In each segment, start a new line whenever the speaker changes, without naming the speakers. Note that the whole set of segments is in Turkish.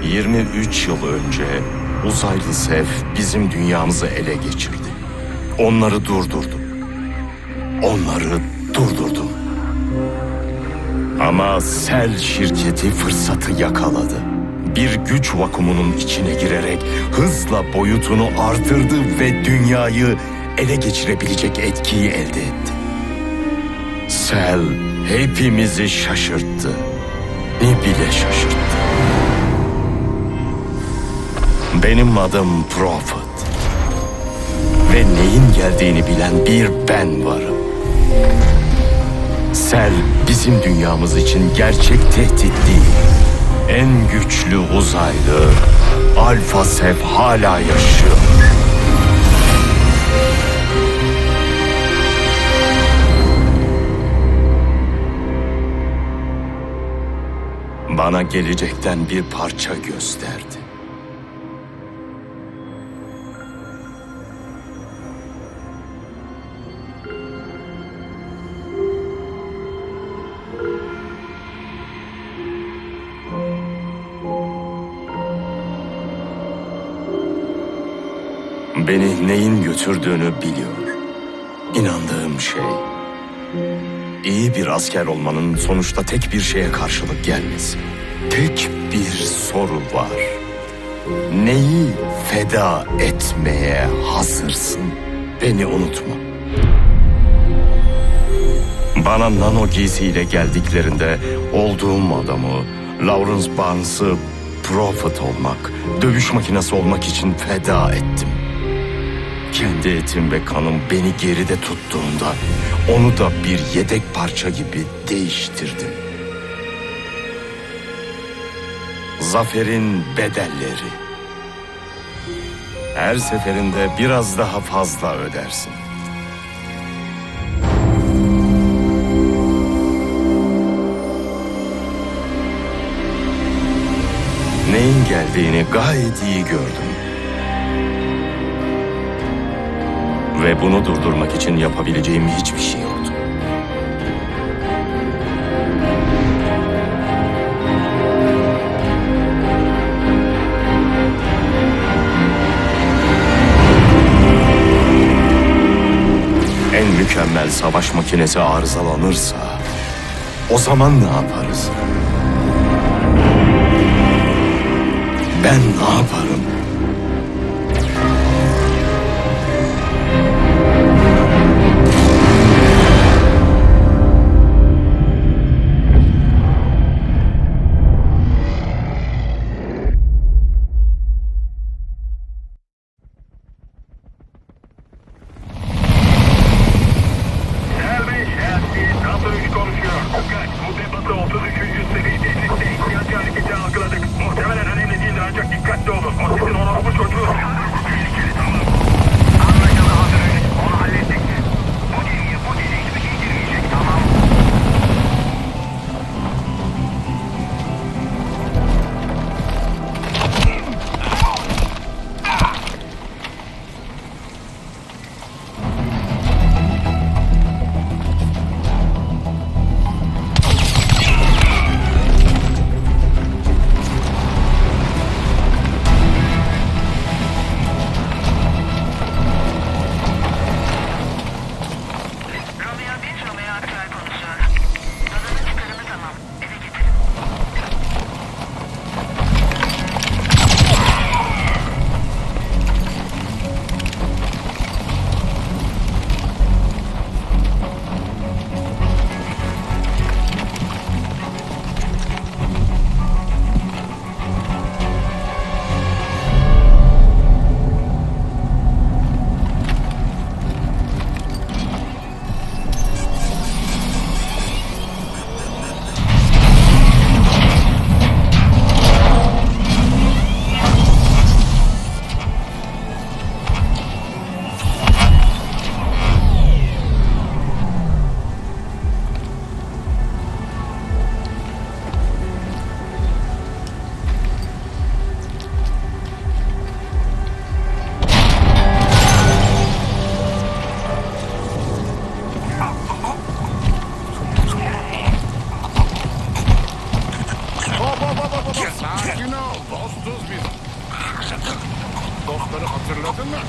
23 yıl önce uzaylı Sev bizim dünyamızı ele geçirdi. Onları durdurdum. Ama Sel şirketi fırsatı yakaladı. Bir güç vakumunun içine girerek hızla boyutunu artırdı ve dünyayı ele geçirebilecek etkiyi elde etti. Sel hepimizi şaşırttı. Ne bile şaşırttı. Benim adım Prophet. Ve neyin geldiğini bilen bir ben varım. Sel bizim dünyamız için gerçek tehdit değil. En güçlü uzaylı Alpha Sev hala yaşıyor. Bana gelecekten bir parça gösterdi. Beni neyin götürdüğünü biliyor. İnandığım şey, iyi bir asker olmanın sonuçta tek bir şeye karşılık gelmesi. Tek bir soru var. Neyi feda etmeye hazırsın? Beni unutma. Bana nano giysiyle geldiklerinde olduğum adamı, Lawrence Barnes'ı Prophet olmak, dövüş makinesi olmak için feda ettim. Kendi etim ve kanım beni geride tuttuğunda onu da bir yedek parça gibi değiştirdim. Zaferin bedelleri. Her seferinde biraz daha fazla ödersin. Neyin geldiğini gayet iyi gördüm. Ve bunu durdurmak için yapabileceğim hiçbir şey yoktu. En mükemmel savaş makinesi arızalanırsa o zaman ne yaparız? Ben ne yaparım?
Seviye tesiste ihtiyaç hareketi algıladık. Muhtemelen önemli değildir ancak dikkatli olun. O sizin Sakin ol, dostuz biz. Dostları hatırladın mı?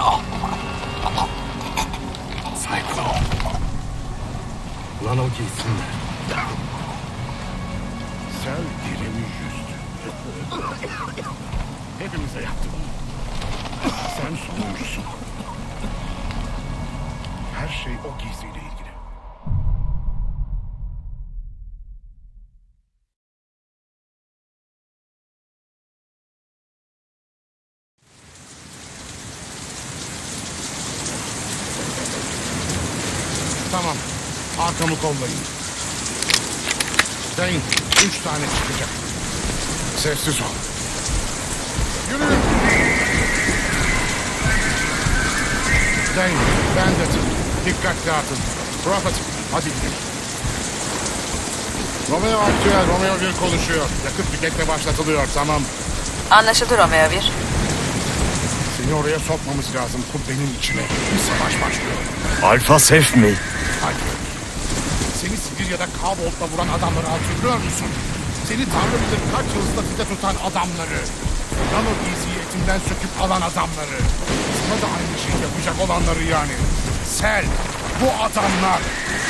Cyclone. Nano giysinler.
Sen dirimi yüzdü. Hepimize yaptı bunu. Sen sonuncusun. Her şey o giysiyle ilgili. Tamam. Arkamı kollayın. Dayın, 3 tane çıkacak. Sessiz ol. Yürüyün. Dayın, Bandit. Dikkat dağıtın. Prophet, hadi gidelim. Romeo aktüel, Romeo 1 konuşuyor. Yakıt tüketle başlatılıyor, tamam.
Anlaşıldı Romeo 1.
Seni oraya sokmamız lazım, kubbenin içine. Bir savaş başlıyor.
Alfa Sef mi?
Hayır. Seni Sibirya'da Kavolt'la vuran adamları hatırlıyor musun? Seni Tanrı bilir kaç yıl statüde tutan adamları. Nano giysiyi etinden söküp alan adamları. Sana da aynı şeyi yapacak olanları yani. Sen, bu adamlar.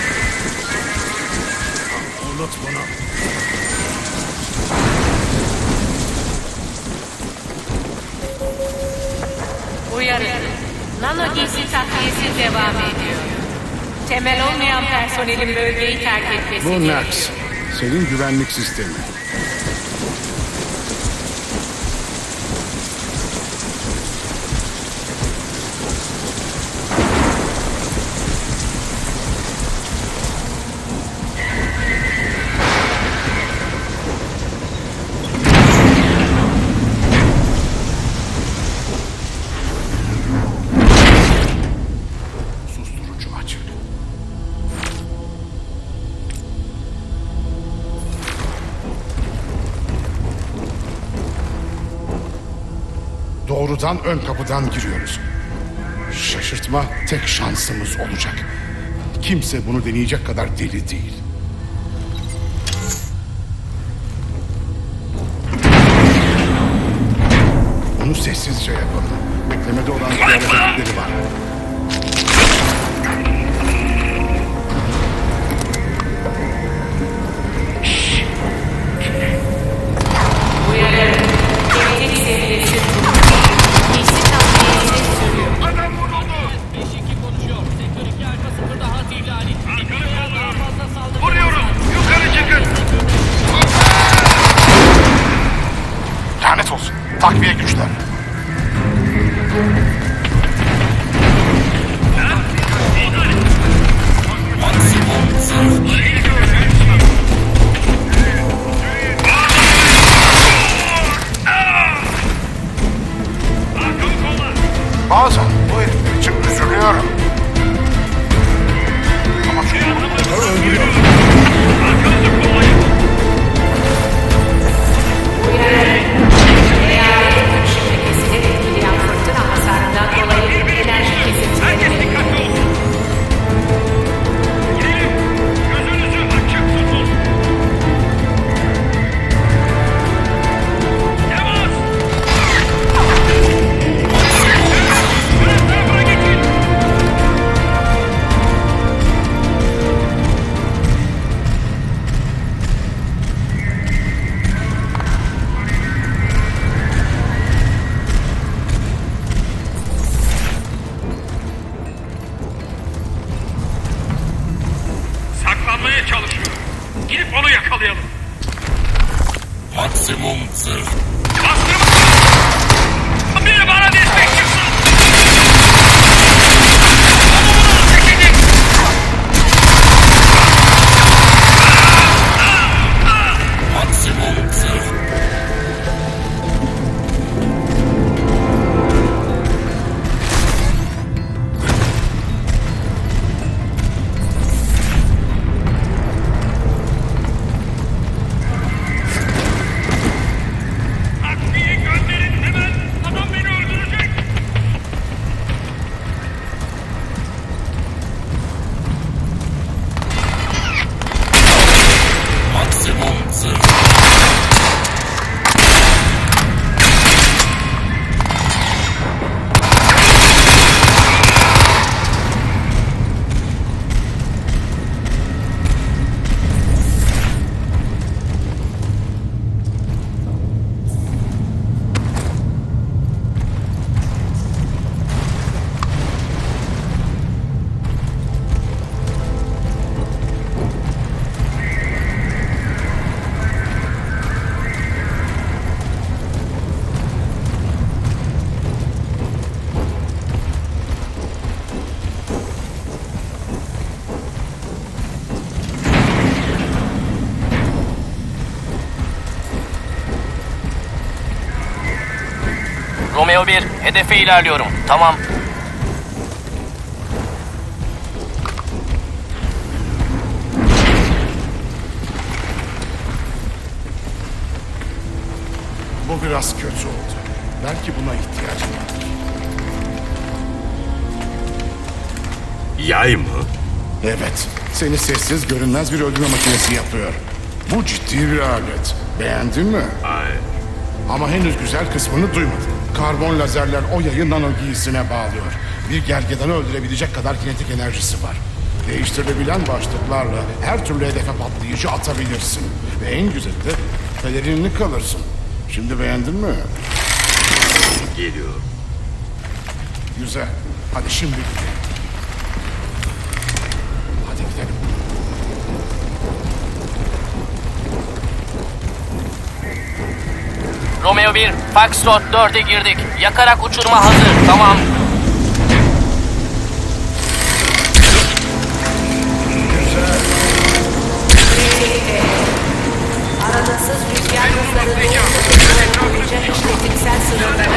Unut bunu.
Uyarı. Nano giysi takviyesi devam ediyor. Temel olmayan personelin bölgeyi terk etmesi
Bu
gerekiyor.
Nax. Senin güvenlik sistemi. Susturucu açık. Doğrudan ön kapıdan giriyoruz. Şaşırtma tek şansımız olacak. Kimse bunu deneyecek kadar deli değil. Bunu sessizce yapalım. Beklemede olan ziyaretçileri var.
Uyarı. Genetik seviyesi tuttu. Giysi takviyesi sürüyor.
Adam vuruldu. 5-2 konuşuyor. Sektör 2 arka sıfırda hat ihlali. Bir veya daha fazla saldırı. Vuruyoruz. Yukarı çıkın.
Lanet olsun. Takviye güçler. Bazen bu herifler için üzülüyorum. Ama şu adamları öldürüyor.
Eyalet akışı şebekesini etkileyen fırtına hasarından dolayı enerji kesintileri
Dikkatli olsun. Gidelim. Gözünüzü açık tutun. Yavaş. Ön tarafa geçin. Saklanmaya çalışıyor. Gidip onu yakalayalım.
Maksimum zırh.
Bastırma! Biri bana destek çıksın! Adamını çekecek!
Maksimum zırh.
Takviye Romeo 1, hedefe ilerliyorum. Tamam.
Bu biraz kötü oldu. Belki buna ihtiyacım var.
Yay mı?
Evet, seni sessiz görünmez bir öldürme makinesi yapıyor. Bu ciddi bir alet. Beğendin mi?
Hayır.
Ama henüz güzel kısmını duymadın. Karbon lazerler o yayı nano giysisine bağlıyor. Bir gergedanı öldürebilecek kadar kinetik enerjisi var. Değiştirilebilen başlıklarla her türlü hedefe patlayıcı atabilirsin. Ve en güzeli de pelerinli kalırsın. Şimdi beğendin mi?
Geliyor.
Güzel. Hadi şimdi gidelim. Hadi gidelim.
Romeo 1, Foxtrot 4'e girdik. Yakarak uçurma hazır. Tamam.
Aralıksız rüzgar hızları doğrultucu işletiksel sınırlara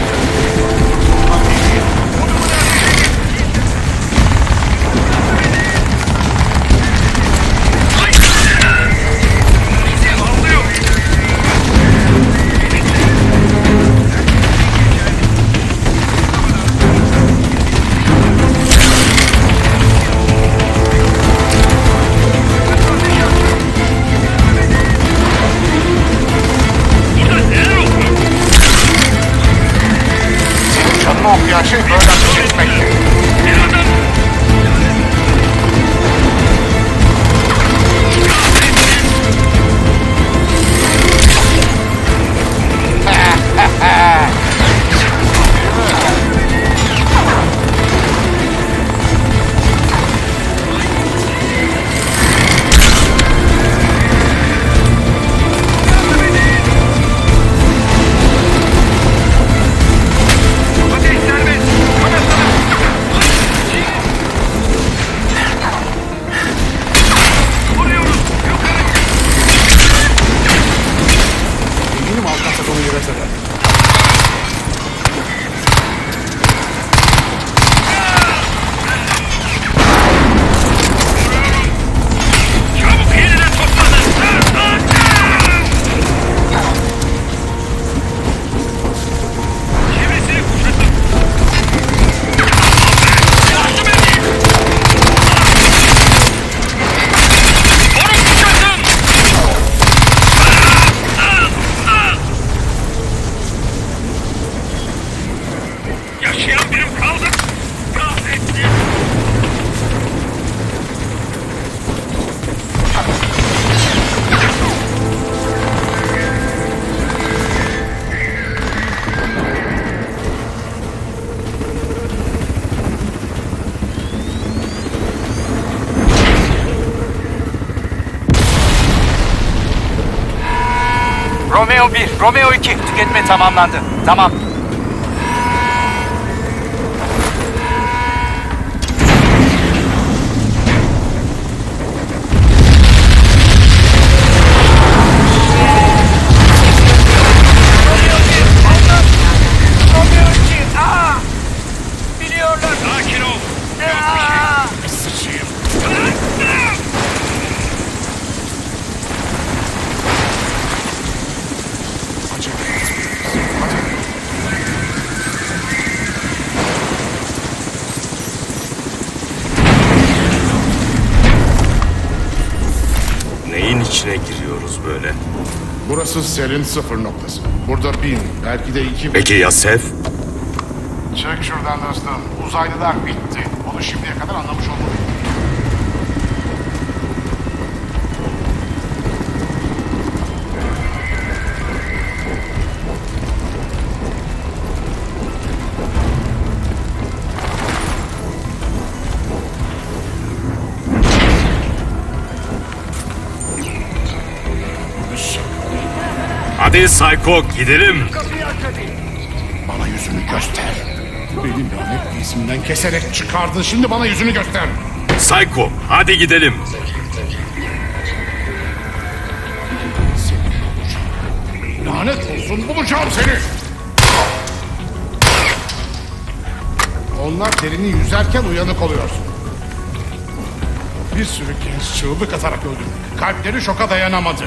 Canını okuyan şey böyle ateş etmek. Eminim Alcatraz onu yere serer.
Çabuk yeniden toplanın. Çevresini kuşatın. Yardım edin. Onu kuşatın. Yaşayan birim kaldı. Kahretsin.
Romeo 1, Romeo 2. Tüketme tamamlandı. Tamam.
Sakin ol.
Sıçayım. Acele etmeliyiz. Hadi.
Neyin içine giriyoruz böyle?
Burası serin sıfır noktası. Burada 1000, belki de 2000.
Peki ya Sef?
Çık şuradan dostum. Uzaylılar bitti. Onu şimdiye kadar anlamış olmalıyım.
Hadi Psycho gidelim.
Bana yüzünü göster. Benim lanet giysimden keserek çıkardın. Şimdi bana yüzünü göster.
Psycho hadi gidelim.
Seni bulacağım. Lanet olsun, bulacağım seni. Onlar derini yüzerken uyanık oluyor. Bir sürü genç çığlık atarak öldü. Kalpleri şoka dayanamadı.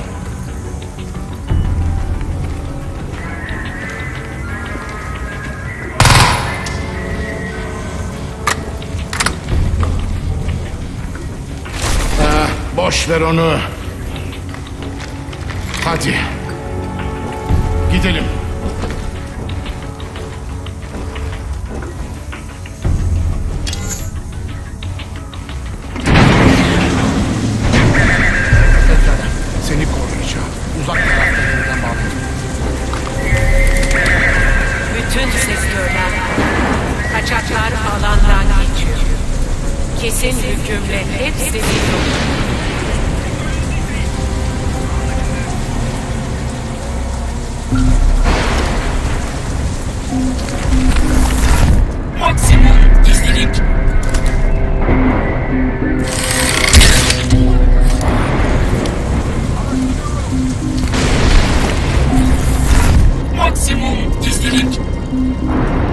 Boş ver onu. Hadi. Gidelim. Pekala. Seni koruyacağım. Uzak tarafta yeniden bağlayacağım.
Bütün sektörler kaçaklar alandan geçiyor. Kesin hükümle hepsini yok.
Maksimum gizlilik. Maksimum gizlilik.